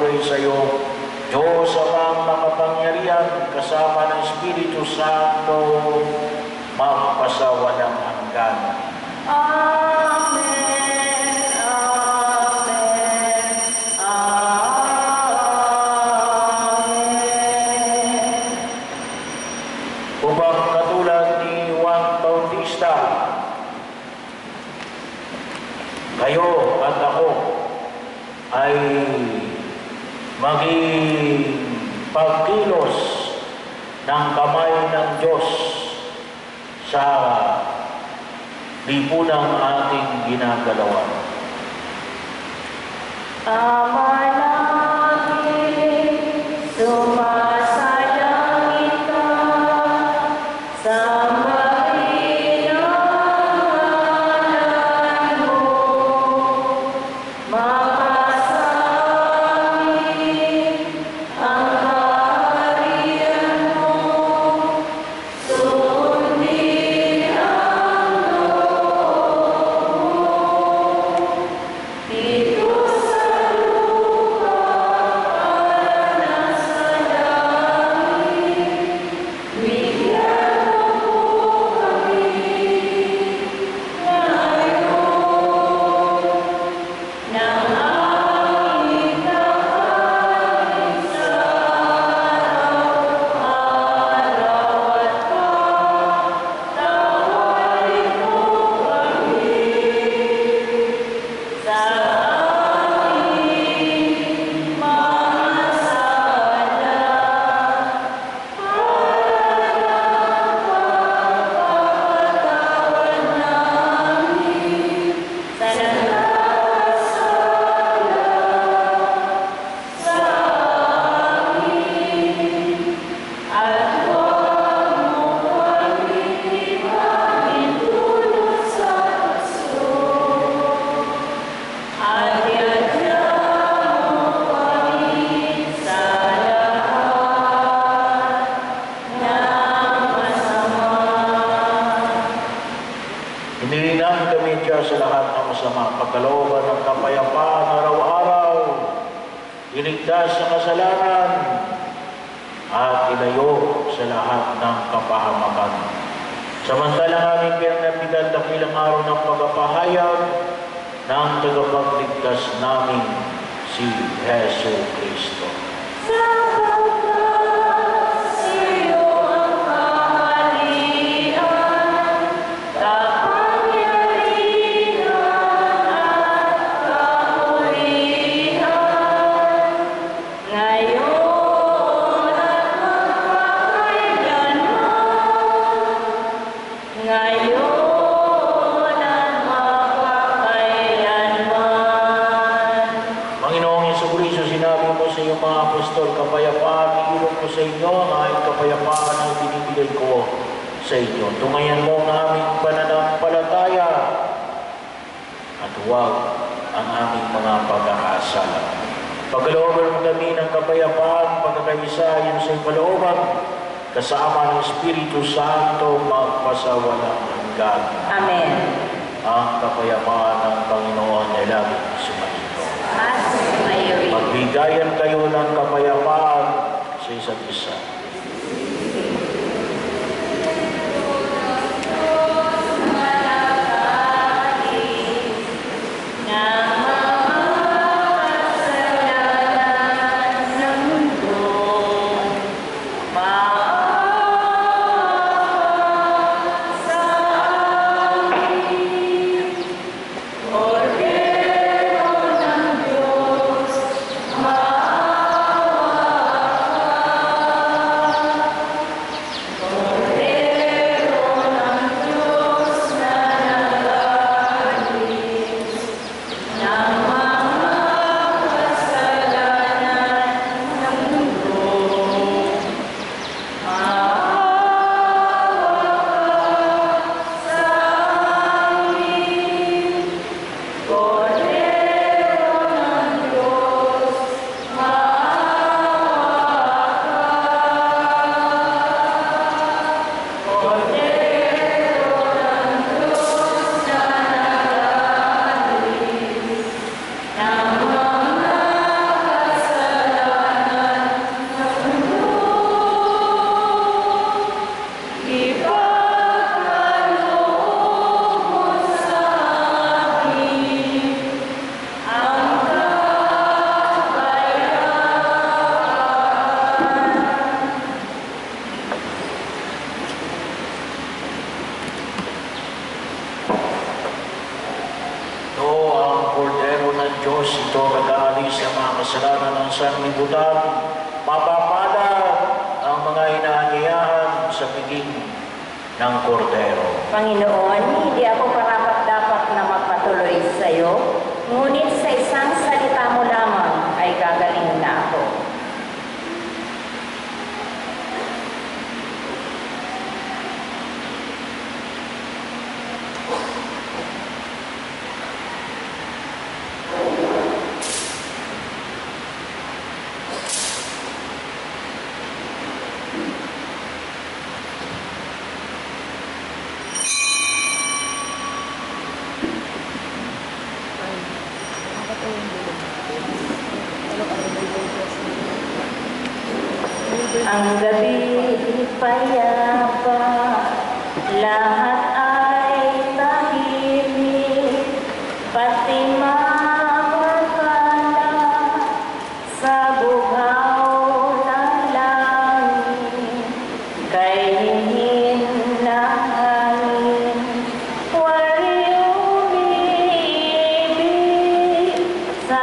pupuri sa iyo, Diyos Amang makapangyarihan, kasama ng Espiritu Santo, magpasawalang hanggan. Amen. Amen. Amen. Upang katulad ni Juan Bautista, kayo at ako ay maging pagkilos ng kamay ng Diyos sa lipunang ating ginagalawan. Ama namin, sumasalangit ka, sambahin ang ngalan mo, makasamin ang kaharian mo, sundin ang loob mo, dito sa lupa para sa langit. Bigyan mo po kami ngayon ng aming kakanin sa araw-araw at pagtawarin mo kami sa aming mga sala para mapagpapatawan namin sa nagkakasala sa amin. At huwag mo kami ipahintulot sa gusto, at iadya mo kami sa lahat ng masama. Inilinang kami Diyos sa lahat ng masama, pagkalooban ng kapayapaan araw-araw, iligtas sa kasalanan, at ilayo sa lahat ng kapahamakan. Samantalang aming pinanabigan dakilang araw ng pagpapahayag ng tagapagligtas namin, si Hesu Kristo. Sapagkat sa'yo ang kaharian, kapangyarihan at kapurihan, ngayon at magpakailanman. Ngayon at magpakailanman. Panginoong Jesucristo, sinabi mo sa iyong mga apostol, kapayapaan iulog ko sa inyo, ang aking kapayapaan ang binibigay ko sa inyo. Tungayan mo ang aming pananampalataya at huwag ang aming mga pag-aasala. Pagkalooban mo kami ng kapayapaan, pagkakaisa yun sa iyong kalooban, kasama ng Espiritu Santo, magpasawalang hanggan. Amen. Ang kapayapaan ng Panginoon ay laging sumainyo. At ngayon. Magbigayan kayo ng kapayapaan sa isa't isa. Cordero ng Diyos, maawa kasalanan ng sanlibutan, mapapalad ang mga inaanyayahan sa piging ng Kordero. Panginoon, hindi ako karapat-dapat na magpatuloy sa iyo, ngunit sa isang salita mo lamang ay gagaling na ako. Ang gabi payapa, lahat ay tahimik, pati mga kala sa buhaw ng langit, kay hingin ng hangin, wari umiibig sa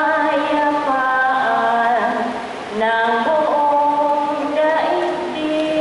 kapayapaan ng buong daigdig.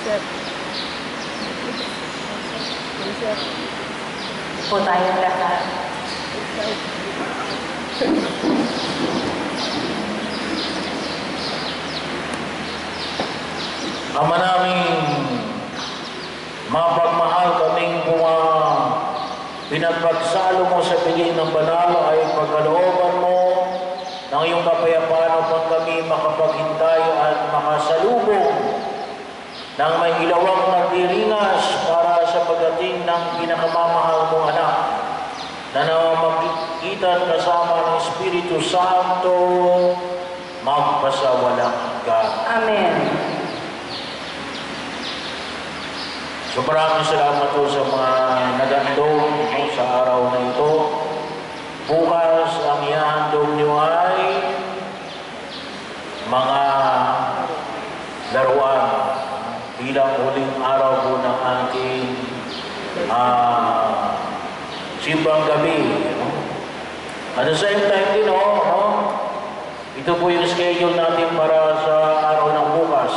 Po tayong lahat. Ama naming mapagmahal, kaming pinapagsalo mo sa piling ng banal ay pagkalooban mo ng iyong kapayapaan upang kami makapaghintay at makasalubong ng may ilawang nagdiringas para sa pagdating ng pinakamamahal mong anak na namamagitan kasama ng Espiritu Santo magpasawalang hanggan. Amen. So maraming salamat po sa mga nagandong sa araw na ito. Bukas ang ihahandog niyo ay mga laruan bilang huling araw po ng ating simbang gabi. At the same time din, ito po yung schedule natin para sa araw ng bukas.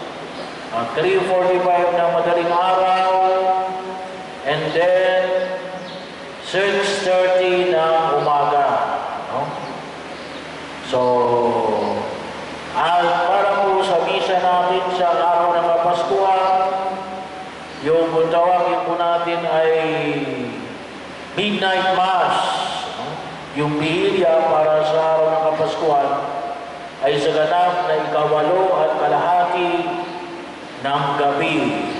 3:45 na madaling araw, and then 6:30 na umaga. So, at para po sa misa natin sa araw ng Kapaskuhan, yung tawagin po natin ay Midnight Mass. Yung bihilya para sa araw ng Kapaskuhan ay sa ganap na 8:30 ng gabi.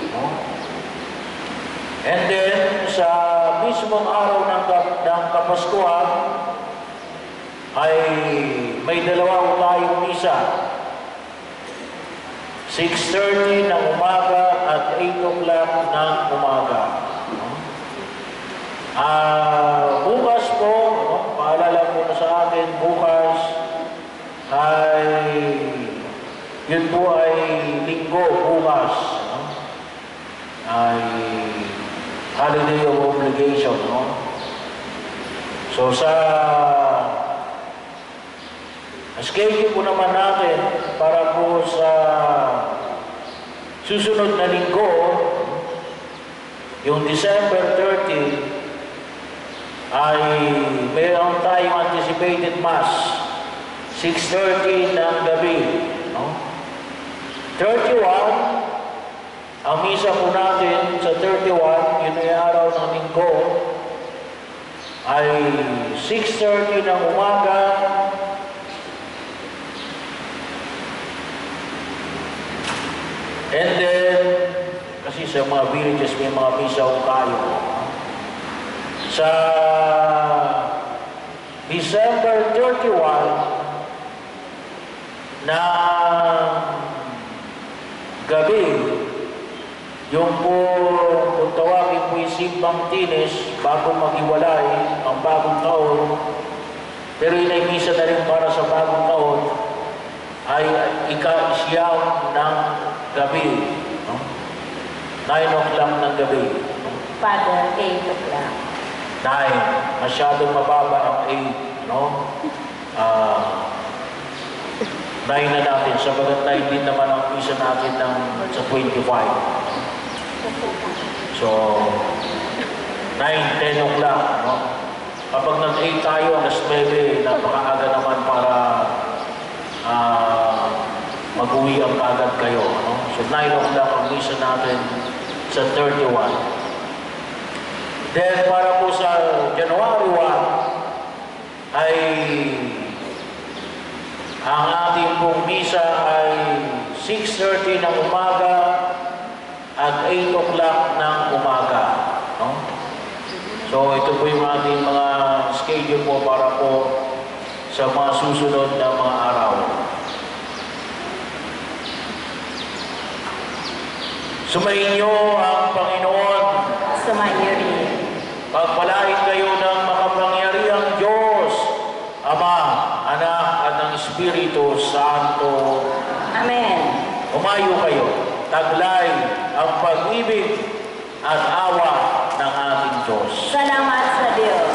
And then, sa mismong araw ng Kapaskuhan, ay may dalawa tayong misa. 6:30 ng umaga at 8 o'clock ng umaga. Bukas po, paalala po na sa akin, bukas ay yun po ay linggo, bukas. Ay holiday of obligation. So sa schedule po naman natin para po sa susunod na linggo, yung December 30, ay mayroon tayong anticipated Mass, 6:30 ng gabi. 31, ang misa po natin sa 31, yun ay araw ng linggo, ay 6:30 ng umaga, and then, kasi sa mga villages may mga misa o kayo. Sa December 31 na gabi, yung po kung tawagin po yung simbang tinis bago maghiwalay ang bagong taon, pero yun ay misa na rin para sa bagong taon, ay ika-siyam ng gabi, 9 o'clock ng gabi. Father, 8 o'clock. 9, masyadong mababa ang 8, 9 na natin, sabagat 9 din naman ang misa natin sa 25. So, 9, 10 o'clock, Kapag nag-8 tayo, alas 9, napakaaga naman para mag-uwi ang agad kayo, So, 9 o'clock ang misa natin sa 31. Then, para po sa January 1, ay ang ating pong misa ay 6:30 ng umaga at 8 o'clock ng umaga. So, ito po yung ating mga schedule po para po sa mga susunod na mga araw. Sumainyo ang Panginoon. Sumainyo rin. Pagpalain kayo ng makapangyarihang Diyos, Ama, Anak, at ng Espiritu Santo. Amen. Umayo kayo, taglay ang pag-ibig at awa ng ating Diyos. Salamat sa Diyos.